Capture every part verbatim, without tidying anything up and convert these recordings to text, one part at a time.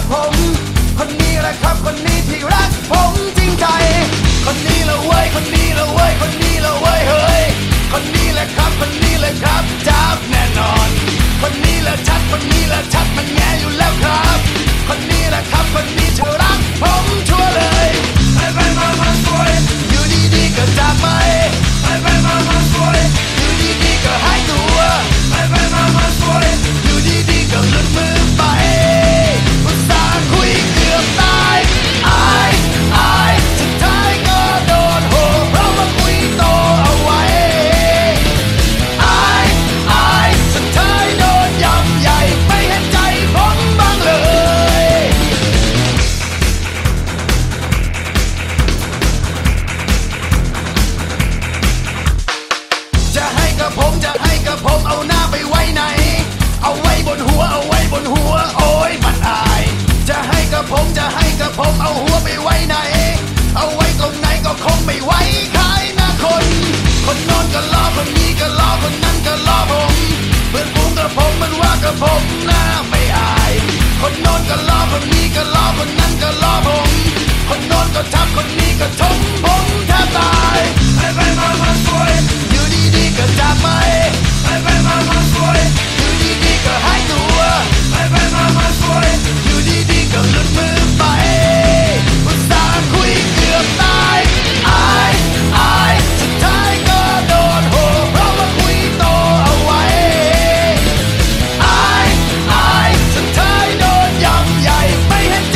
ผมคนนี้แหละครับคนนี้ที่รักผมจริงใจคนนี้ละเว้ยคนนี้ละเว้ยคนนี้ละเว้ยเฮ้ยคนนี้แหละครับคนนี้แหละครับจับแน่นอนคนนี้แหละชัดคนนี้แหละชัดมันแง่อยู่แล้วครับคนนี้แหละครับคนนี้เธอรักผมชัวร์เลยไปไปมามาสวยอยู่ดีๆก็จากไปไปไปมามาสวยอยู่ดีๆก็หายตัวไปไปมามาสวยอยู่ดีๆก็หลุดมือไปอุตส่าห์คุยเกือบตายอายอายสุดท้ายก็โดนโหเพราะว่าคุยโตเอาไว้อายอายสุดท้ายโดนยำใหญ่ไม่เห็นใจผมบ้างเลยจะให้กับผมจะให้กับผมเอาหน้าไปไว้ไหนเอาไว้บนหัวเอาไว้บนหัวโอ้ยมันอายจะให้กับผมจะให้กับผมเอาหัวไปไว้ไหนเอาไว้ตรงไหนก็คงไม่ไหวขายหน้าคนคนโน้นก็ล้อคนนี้ก็ล้อคนนั้นก็ล้อผมเพื่อนฝูงกับผมมันว่ากับผมหน้าไม่อายคนโน้นก็ล้อคนนี้ก็ล้อคนนั้นก็ล้อผมคนโน้นก็ทับคนนี้ก็ชมผมแทบตายไปไปมามาสวยอยู่ดีๆก็จากไปไปไปมามาสวยอยู่ดีๆก็หายตัวไปไปมามาสวยอยู่ดีๆก็หลุดมือไปอุตส่าห์คุยเกือบตายอายอายสุดท้ายก็โดนโหเพราะว่าคุยโตเอาไว้อายอายสุดท้ายโดนยำใหญ่ไม่เห็น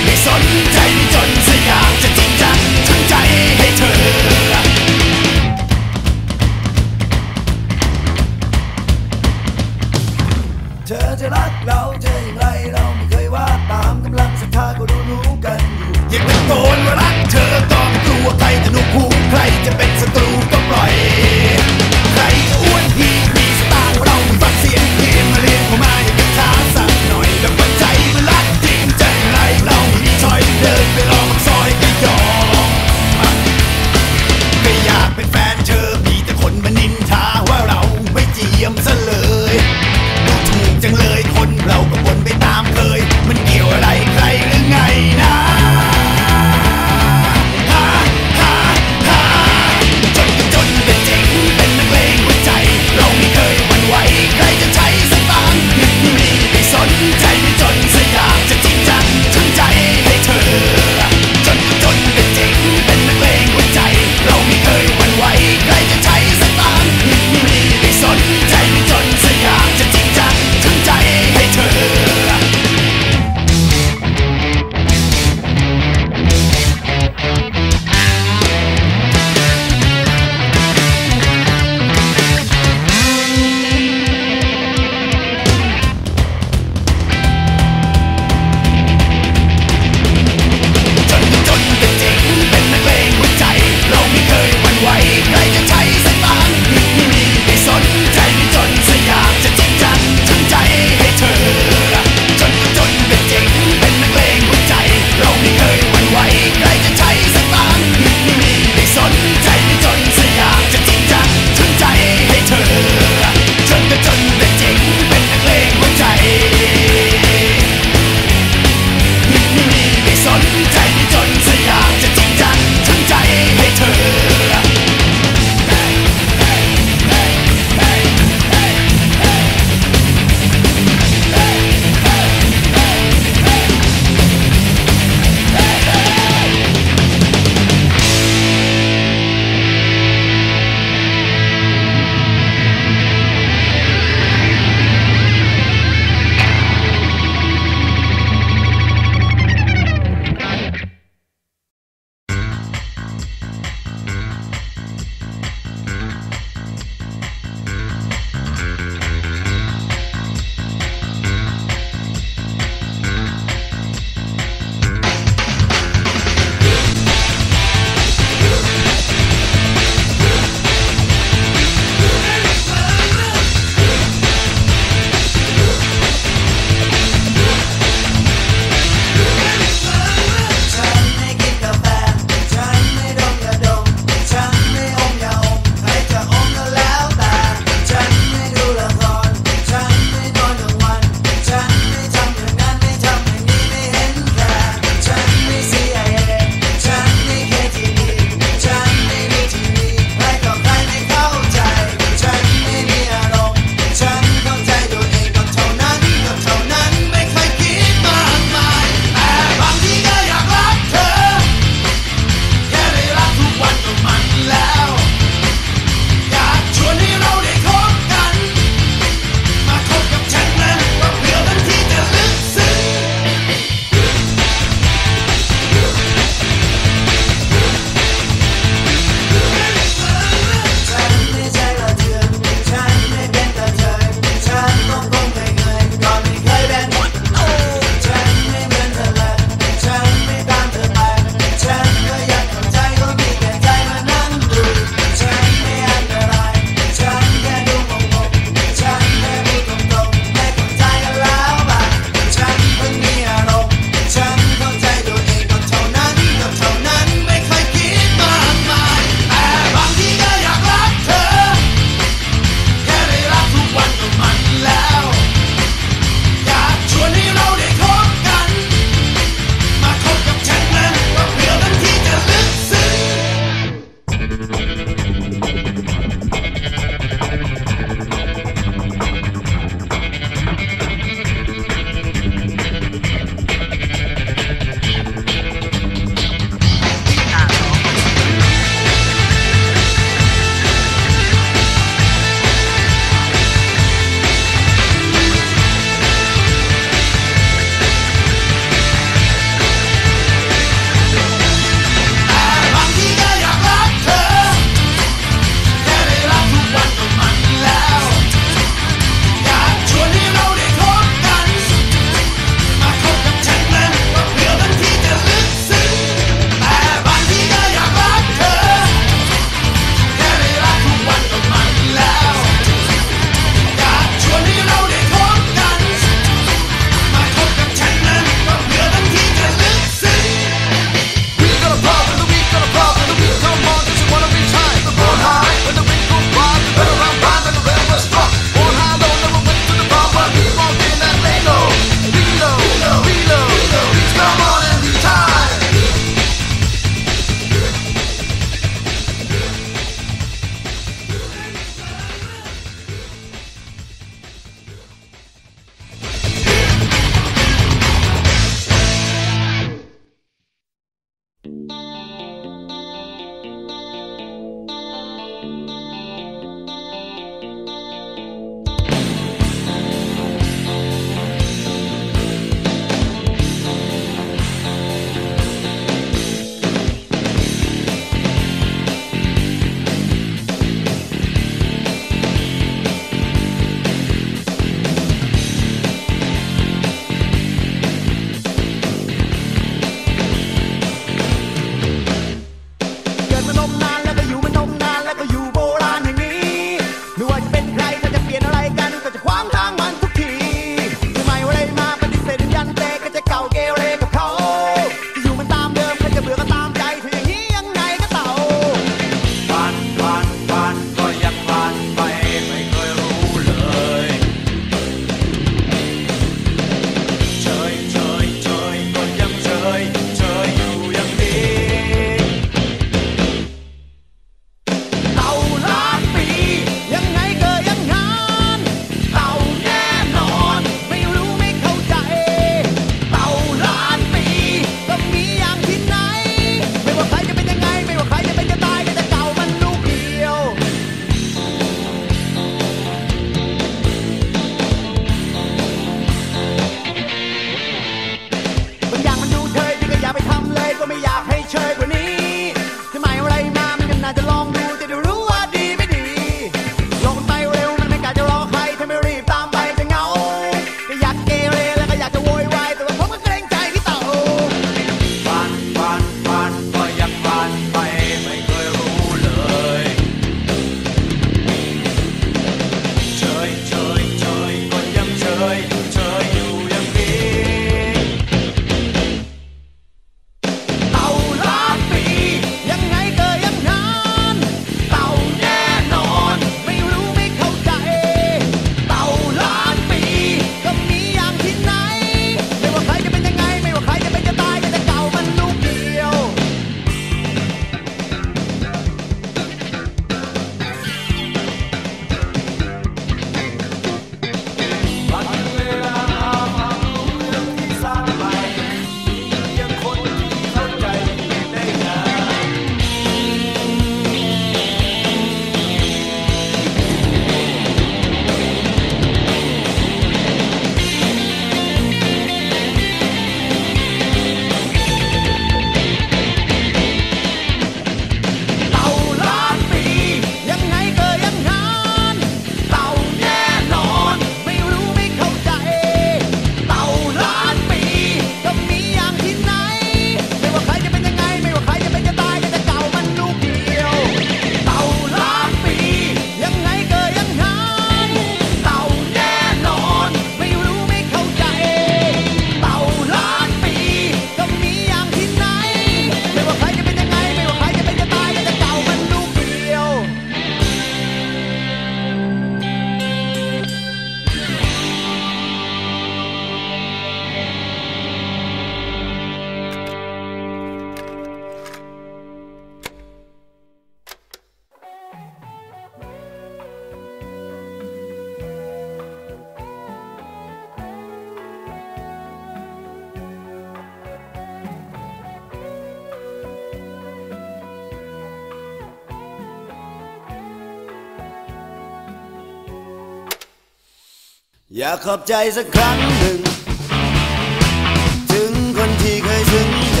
อยากขอบใจสักครั้งหนึ่งถึงคนที่เคยซึ้งใจ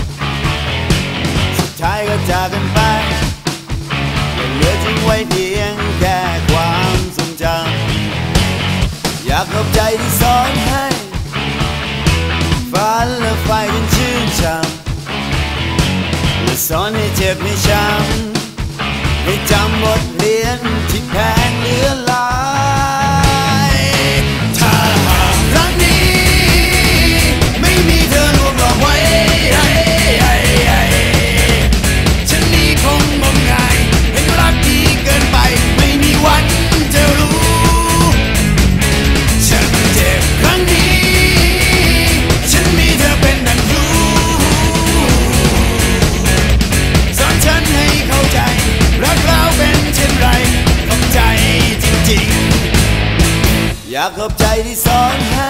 สุดท้ายก็จากกันไปเหลือทิ้งไว้เพียงแค่ความทรงจำอยากขอบใจที่สอนให้ฝันและไฟจนชื่นช่ำและสอนให้เจ็บให้ช้ำให้จำบทเรียนที่แพงเหลือหลายถ้าหากครั้งนี้ไม่มีเธอรวมรอบไว้ฉันนี้คงงมงายเห็นรักที่เกินไปไม่มีวันจะรู้ฉันเจ็บครั้งนี้ฉันมีเธอเป็นดังครูสอนฉันให้เข้าใจรักเราเป็นเช่นไรขอบใจจริงๆอยากขอบใจที่สอนให้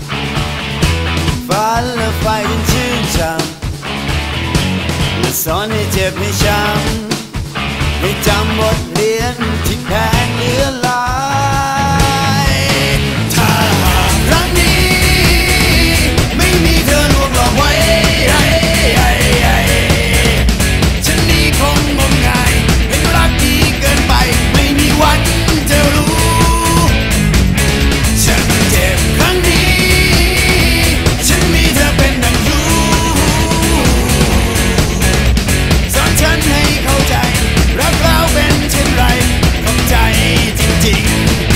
ฝันและไฟจนชื่นช่ำและสอนให้เจ็บให้ช้ำให้จำบทเรียนที่แพงเหลือหลายถ้าหากครั้งนี้ไม่มีเธอรวมรอบไว้ฉันนี้คงงมงายเห็นรักที่เกินไปไม่มีวันจะรู้ฉันเจ็บครั้งนี้ฉันมีเธอเป็นดังครูสอนฉันให้เข้าใจรักเราเป็นเช่นไรขอบใจจริงๆ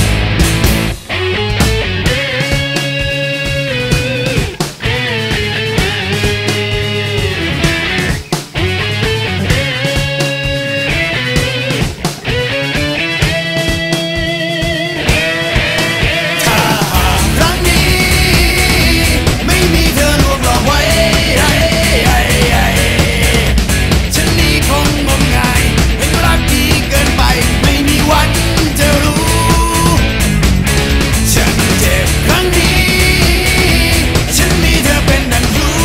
ถ้าหากครั้งนี้ไม่มีเธอรวมรอบไว้ฉันนี้คงงมงายเห็นรักที่เกินไปไม่มีวันจะรู้ฉันเจ็บครั้งนี้ฉันมีเธอเป็นดังครู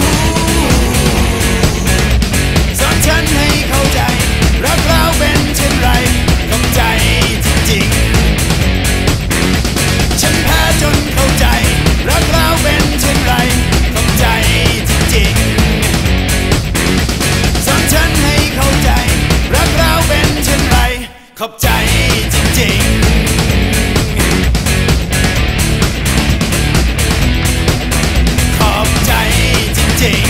สอนฉันให้เข้าใจรักเราเป็นเช่นไรขอบใจจริงๆฉันแพ้จนเข้าใจรักเราเป็นเช่นไรขอบใจจริงๆสอนฉันให้เข้าใจรักเราเป็นเช่นไรขอบใจจริงๆขอบใจจริงๆ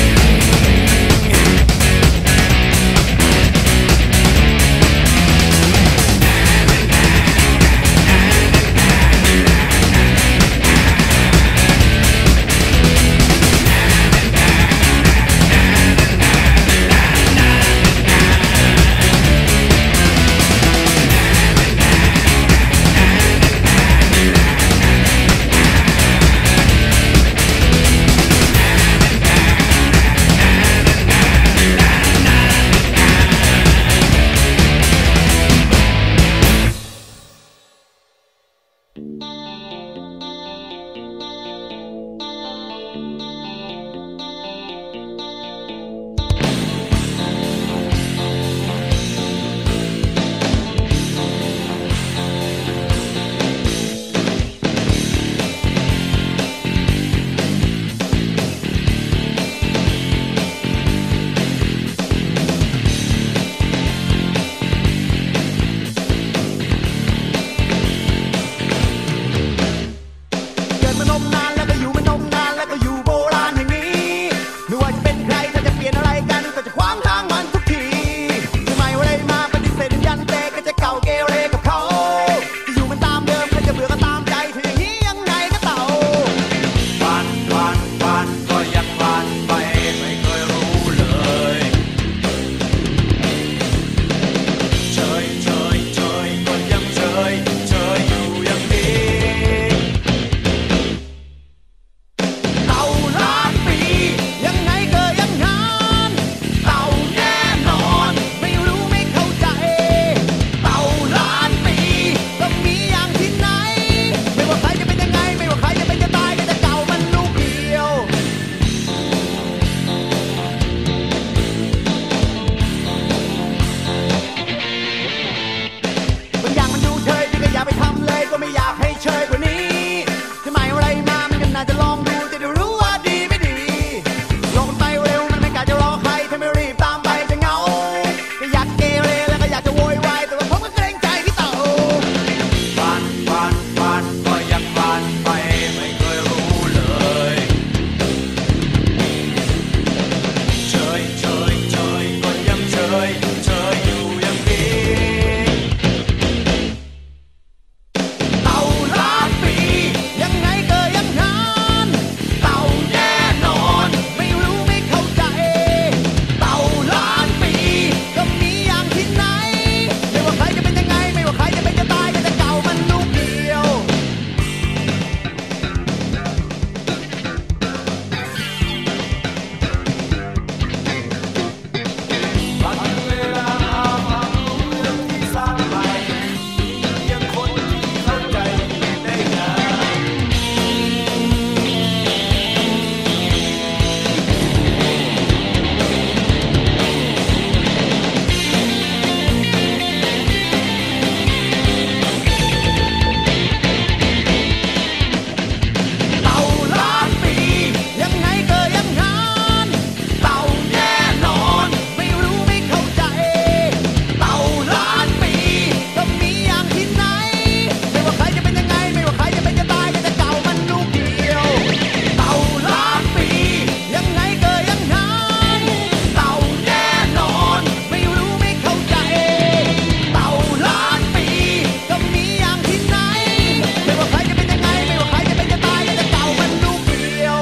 เกิดมานมนานแล้วก็อยู่มานมนานแล้วก็อยู่โบราณแห่งนี้ไม่ว่าจะเป็นใครถ้าจะเปลี่ยนอะไรกันก็จะขวางทางมันทุกทีทำไมว่าได้มาปฏิเสธยันเตะก็จะเก่าเกเรกับเขาจะอยู่มันตามเดิมใครจะเบื่อก็ตามใจถึงอย่างนี้ยังไงก็เต่าผ่านผ่านผ่านก็ยังผ่านไปไม่เคยรู้เลยเฉยเฉยเฉยก็ยังเฉยเฉยอยู่อย่างนี้เต่าล้านปียังไงก็ยังงานเต่าแน่นอนไม่รู้ไม่เข้าใจเต่าล้านปีต้องมีอย่างที่ไหนไม่ว่าใครจะเป็นยังไงไม่ว่าใครจะเป็นจะตายก็จะเก่ามันลูกเดียวบางอย่างมันดูเฉยพี่ก็อย่าไปทำเลยก็ไม่อยากให้เฉยกว่านี้น่าจะลองดูจะได้รู้ว่าดีไม่ดีโลกมันไปเร็วมันไม่กล้าจะรอใครถ้าไม่รีบตามไปจะเหงาก็อยากเกเรแล้วก็อยากจะโวยวายแต่ว่าผมก็เกรงใจพี่เต่าฝันฝันฝันก็ยังฝันไปไม่เคยรู้เลยเฉยเฉยเฉยก็ยังเฉยเฉยอยู่อย่างนี้เต่าล้านปียังไงก็ยังนานเต่าแน่นอนไม่รู้ไม่เข้าใจเต่าล้านปีก็มีอย่างที่ไหนไม่ว่าใครจะเป็นยังไงไม่ว่าใครจะเป็นจะตายก็จะเก่ามันลูกเดียววันเวลาความรู้เรื่องที่สร้างใหม่ยังคนที่เข้าใจได้นานเต่าล้านปียังไงก็ยังนานเต่าแน่นอนไม่รู้ไม่เข้าใจเต่าล้านปีก็มีอย่างที่ไหนไม่ว่าใครจะเป็นยังไงไม่ว่าใครจะเป็นจะตายก็จะเก่ามันลูกเดียวเต่าล้านปียังไงก็ยังนานเต่าแน่นอนไม่รู้ไม่เข้าใจเต่าล้านปีก็มีอย่างที่ไหนไม่ว่าใครจะเป็นยังไงไม่ว่าใครจะเป็นจะตายก็จะเก่ามันลูกเดียว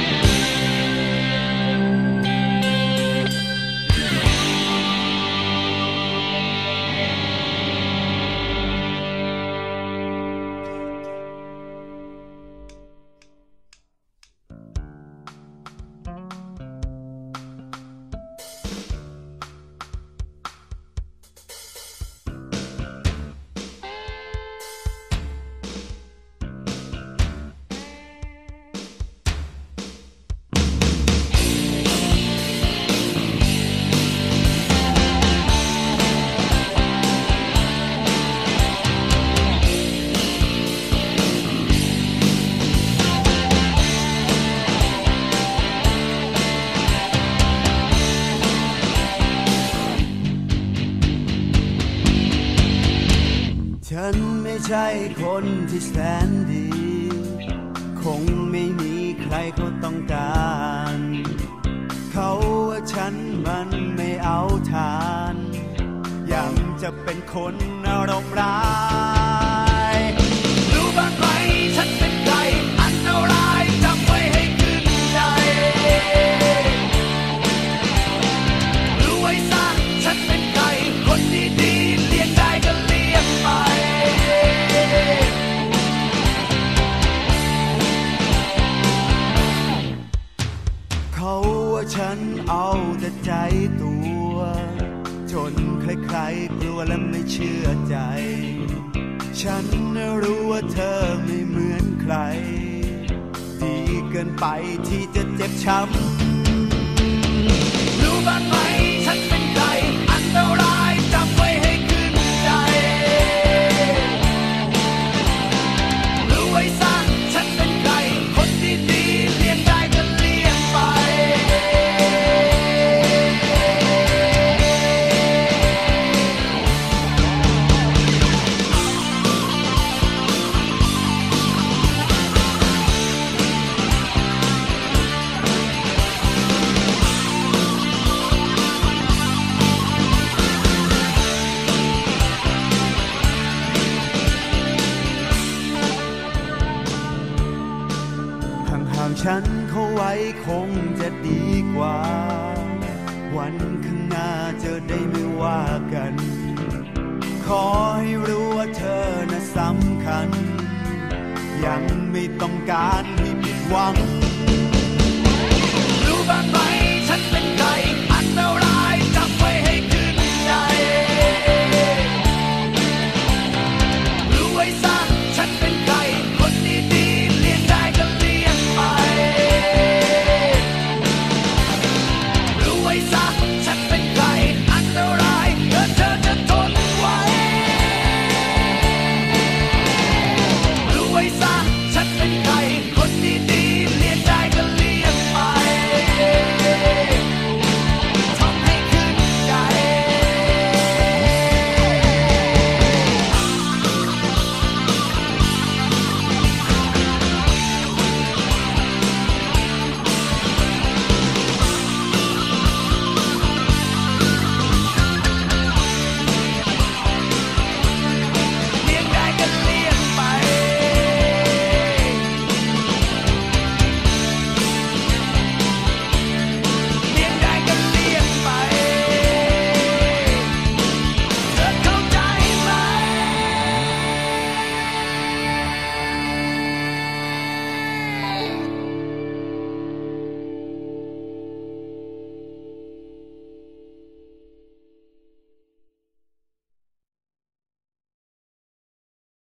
ฉันไม่ใช่คนที่แสนดีคงไม่มีใครเขาต้องการเขาว่าฉันมันไม่เอาทานยังจะเป็นคนอารมณ์ร้ายรู้บ้างไหมฉันเป็นใครอันตรายจำไว้ให้ขึ้นใจรู้ไว้ซะฉันเป็นใครคนดีๆเลี้ยงได้ก็เลี้ยงไปเขาว่าฉันเอาแต่ใจตัวจนใครๆกลัวและไม่เชื่อใจฉันรู้ว่าเธอไม่เหมือนใครดีเกินไปที่จะเจ็บช้ำรู้บ้างไหมฉันเป็นใครอันตรายจำไว้ให้ขึ้นใจรู้ไว้ซะฉันเป็นใครคนดีๆเลี้ยงได้ก็เลี้ยงไป ฉันเขาไว้คงจะดีกว่าวันข้างหน้าจะได้ไม่ว่ากันขอให้รู้ว่าเธอน่ะสำคัญยังไม่ต้องการให้ผิดหวังรู้บ้างไหม